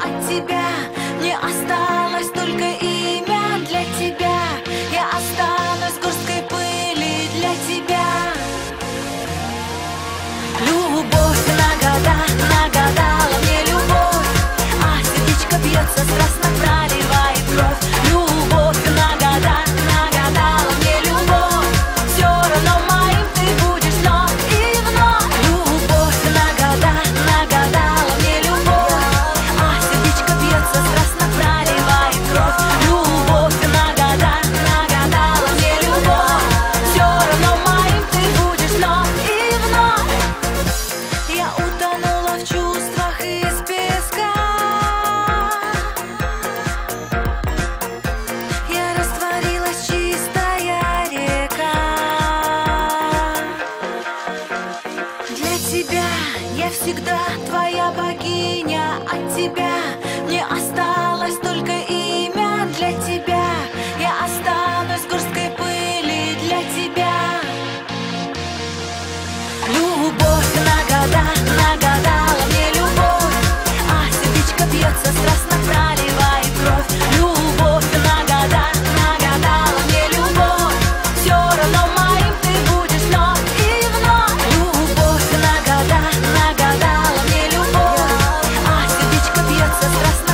от тебя. Не осталось только имя для тебя. Я останусь горсткой пыли для тебя. Любовь нагадала мне любовь, а сердечко бьется, страстно проливает кровь. Любовь нагадала мне любовь, все равно моим ты будешь вновь и вновь. Любовь нагадала мне любовь, а сердечко бьется, страстно проливает кровь. Любовь нагадала мне любовь, все равно моим ты будешь вновь и вновь. Я утонула в чувствах из песка, я растворилась, чистая река. Для тебя я всегда твоя богиня, от тебя мне осталось только имя для тебя. Я останусь горсткой пыли для тебя. Любовь нагадала мне любовь, а сердечко бьется, страстно проливает кровь. Любовь нагадала мне любовь, все равно моим ты будешь вновь и вновь. Любовь нагадала мне любовь, а сердечко бьется, страстно